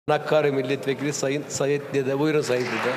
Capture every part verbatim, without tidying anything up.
Hakkari Milletvekili Sayın Sayit Dede. Buyurun Sayın Dede.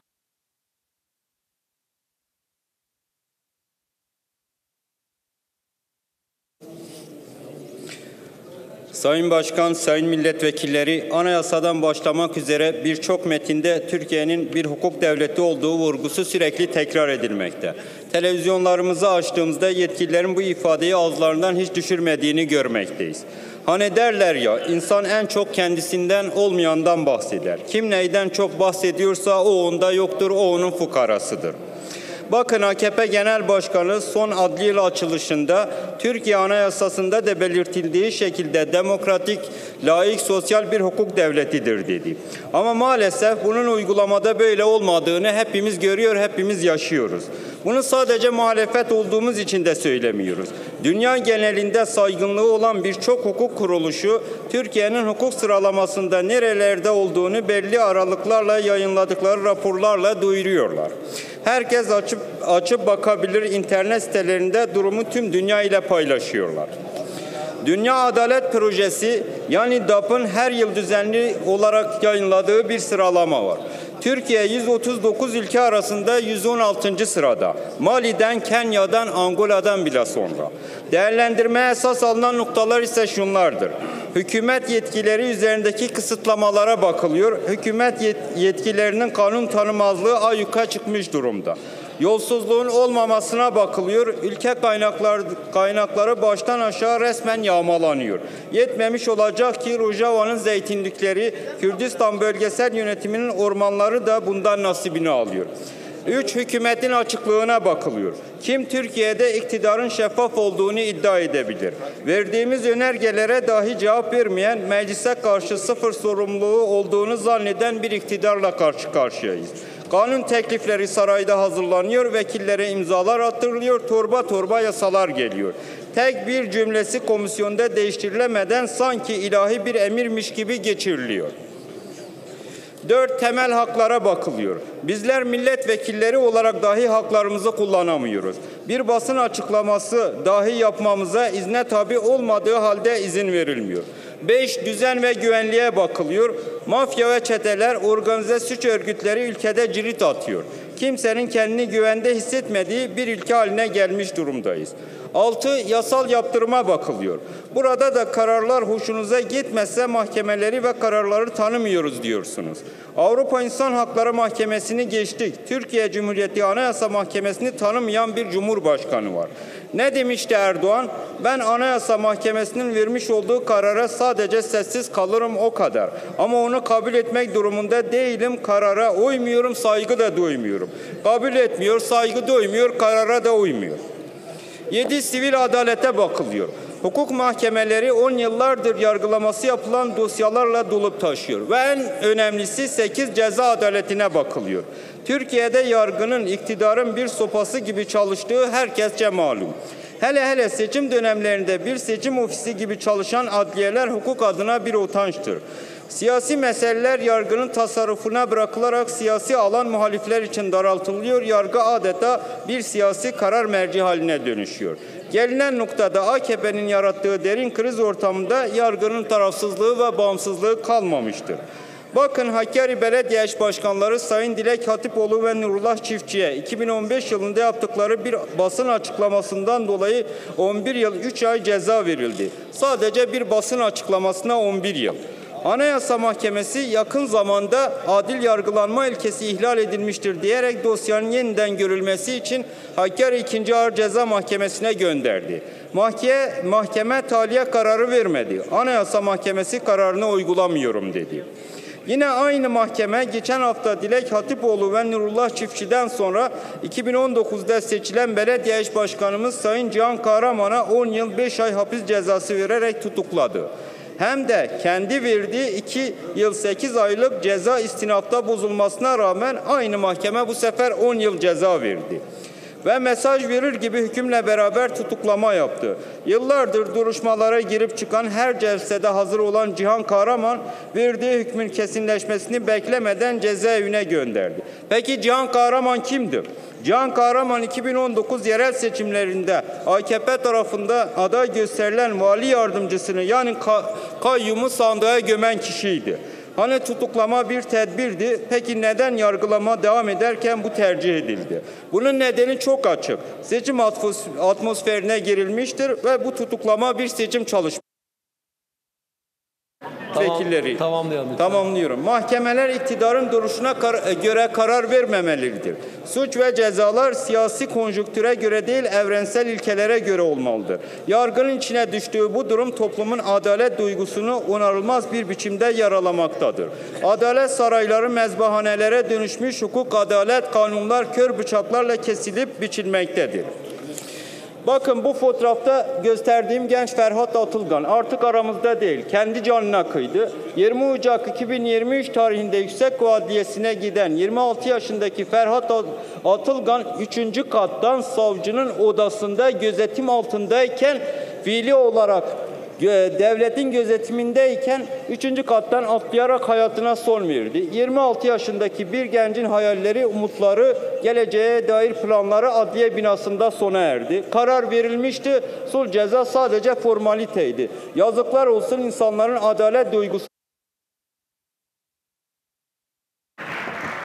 Sayın Başkan, sayın milletvekilleri, anayasadan başlamak üzere birçok metinde Türkiye'nin bir hukuk devleti olduğu vurgusu sürekli tekrar edilmekte. Televizyonlarımızı açtığımızda yetkililerin bu ifadeyi ağızlarından hiç düşürmediğini görmekteyiz. Hani derler ya, insan en çok kendisinden olmayandan bahseder. Kim neyden çok bahsediyorsa o onda yoktur, o onun fukarasıdır. Bakın, A K P Genel Başkanı son adli yıl açılışında Türkiye Anayasası'nda da belirtildiği şekilde demokratik, laik, sosyal bir hukuk devletidir dedi. Ama maalesef bunun uygulamada böyle olmadığını hepimiz görüyor, hepimiz yaşıyoruz. Bunu sadece muhalefet olduğumuz için de söylemiyoruz. Dünya genelinde saygınlığı olan birçok hukuk kuruluşu Türkiye'nin hukuk sıralamasında nerelerde olduğunu belli aralıklarla yayınladıkları raporlarla duyuruyorlar. Herkes açıp açıp bakabilir, internet sitelerinde durumu tüm dünya ile paylaşıyorlar. Dünya Adalet Projesi yani D A P'ın her yıl düzenli olarak yayınladığı bir sıralama var. Türkiye yüz otuz dokuz ülke arasında yüz on altıncı sırada. Mali'den, Kenya'dan, Angola'dan bile sonra. Değerlendirmeye esas alınan noktalar ise şunlardır. Hükümet yetkileri üzerindeki kısıtlamalara bakılıyor. Hükümet yet yetkilerinin kanun tanımazlığı ayyuka çıkmış durumda. Yolsuzluğun olmamasına bakılıyor. Ülke kaynaklar, kaynakları baştan aşağı resmen yağmalanıyor. Yetmemiş olacak ki Rojava'nın zeytinlikleri, Kürdistan bölgesel yönetiminin ormanları da bundan nasibini alıyor. Üç, hükümetin açıklığına bakılıyor. Kim Türkiye'de iktidarın şeffaf olduğunu iddia edebilir? Verdiğimiz önergelere dahi cevap vermeyen, meclise karşı sıfır sorumluluğu olduğunu zanneden bir iktidarla karşı karşıyayız. Kanun teklifleri sarayda hazırlanıyor, vekillere imzalar attırılıyor, torba torba yasalar geliyor. Tek bir cümlesi komisyonda değiştirilemeden sanki ilahi bir emirmiş gibi geçiriliyor. Dört, temel haklara bakılıyor. Bizler milletvekilleri olarak dahi haklarımızı kullanamıyoruz. Bir basın açıklaması dahi yapmamıza izne tabi olmadığı halde izin verilmiyor. Beş, düzen ve güvenliğe bakılıyor. Mafya ve çeteler, organize suç örgütleri ülkede cirit atıyor. Kimsenin kendini güvende hissetmediği bir ülke haline gelmiş durumdayız. Altı, yasal yaptırıma bakılıyor. Burada da kararlar hoşunuza gitmezse mahkemeleri ve kararları tanımıyoruz diyorsunuz. Avrupa İnsan Hakları Mahkemesi'ni geçtik. Türkiye Cumhuriyeti Anayasa Mahkemesi'ni tanımayan bir cumhurbaşkanı var. Ne demişti Erdoğan? Ben Anayasa Mahkemesi'nin vermiş olduğu karara sadece sessiz kalırım, o kadar. Ama onu kabul etmek durumunda değilim. Karara uymuyorum, saygı da duymuyorum. Kabul etmiyor, saygı duymuyor, karara da uymuyor. Yedi, sivil adalete bakılıyor. Hukuk mahkemeleri on yıllardır yargılaması yapılan dosyalarla dolup taşıyor. Ve en önemlisi sekiz, ceza adaletine bakılıyor. Türkiye'de yargının, iktidarın bir sopası gibi çalıştığı herkesçe malum. Hele hele seçim dönemlerinde bir seçim ofisi gibi çalışan adliyeler hukuk adına bir utançtır. Siyasi meseleler yargının tasarrufuna bırakılarak siyasi alan muhalifler için daraltılıyor. Yargı adeta bir siyasi karar merci haline dönüşüyor. Gelinen noktada A K P'nin yarattığı derin kriz ortamında yargının tarafsızlığı ve bağımsızlığı kalmamıştır. Bakın, Hakkari Belediye Eş Başkanları Sayın Dilek Hatipoğlu ve Nurullah Çiftçi'ye iki bin on beş yılında yaptıkları bir basın açıklamasından dolayı on bir yıl üç ay ceza verildi. Sadece bir basın açıklamasına on bir yıl. Anayasa Mahkemesi yakın zamanda adil yargılanma ilkesi ihlal edilmiştir diyerek dosyanın yeniden görülmesi için Hakkari ikinci Ağır Ceza Mahkemesi'ne gönderdi. Mahkeme, mahkeme tahliye kararı vermedi. Anayasa Mahkemesi kararını uygulamıyorum dedi. Yine aynı mahkeme geçen hafta Dilek Hatipoğlu ve Nurullah Çiftçi'den sonra iki bin on dokuzda seçilen belediye eş başkanımız Sayın Cihan Kahraman'a on yıl beş ay hapis cezası vererek tutukladı. Hem de kendi verdiği iki yıl sekiz aylık ceza istinafta bozulmasına rağmen aynı mahkeme bu sefer on yıl ceza verdi. Ve mesaj verir gibi hükümle beraber tutuklama yaptı. Yıllardır duruşmalara girip çıkan, her celsede hazır olan Cihan Kahraman verdiği hükmün kesinleşmesini beklemeden cezaevine gönderdi. Peki Cihan Kahraman kimdir? Cihan Kahraman iki bin on dokuz yerel seçimlerinde A K P tarafında aday gösterilen vali yardımcısını yani kayyumu sandığa gömen kişiydi. Hani tutuklama bir tedbirdi. Peki neden yargılama devam ederken bu tercih edildi? Bunun nedeni çok açık. Seçim atmosferine girilmiştir ve bu tutuklama bir seçim çalışması. Tamam, Vekilleri. tamamlayalım lütfen. Tamamlıyorum. Mahkemeler iktidarın duruşuna kar göre karar vermemelidir. Suç ve cezalar siyasi konjonktüre göre değil, evrensel ilkelere göre olmalıdır. Yargının içine düştüğü bu durum toplumun adalet duygusunu onarılmaz bir biçimde yaralamaktadır. Adalet sarayları mezbahanelere dönüşmüş, hukuk, adalet, kanunlar kör bıçaklarla kesilip biçilmektedir. Bakın bu fotoğrafta gösterdiğim genç Ferhat Atılgan artık aramızda değil. Kendi canına kıydı. yirmi Ocak iki bin yirmi üç tarihinde Yüksek Adliyesi'ne giden yirmi altı yaşındaki Ferhat Atılgan üçüncü kattan savcının odasında gözetim altındayken fiili olarak devletin gözetimindeyken üçüncü kattan atlayarak hayatına son verdi. yirmi altı yaşındaki bir gencin hayalleri, umutları, geleceğe dair planları adliye binasında sona erdi. Karar verilmişti. Sulh ceza sadece formaliteydi. Yazıklar olsun insanların adalet duygusu